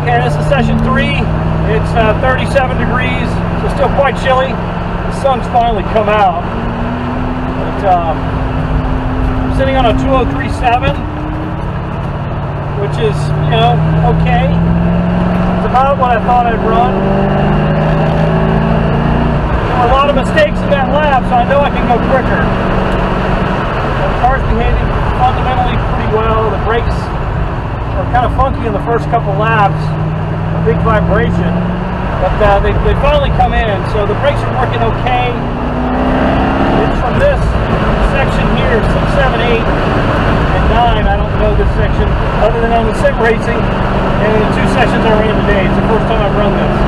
Okay, this is session 3. It's 37 degrees, so still quite chilly. The sun's finally come out. But, I'm sitting on a 2037, which is, you know, okay. It's about what I thought I'd run. There were a lot of mistakes in that lap, so I know I can go quicker. The car's behaving fundamentally pretty well. The brakes are kind of funky in the first couple laps, a big vibration, but they finally come in, so the brakes are working okay. It's from this section here, 6, 7, 8, and 9. I don't know this section other than on the sim racing, and the 2 sessions I ran today. It's the first time I've run this.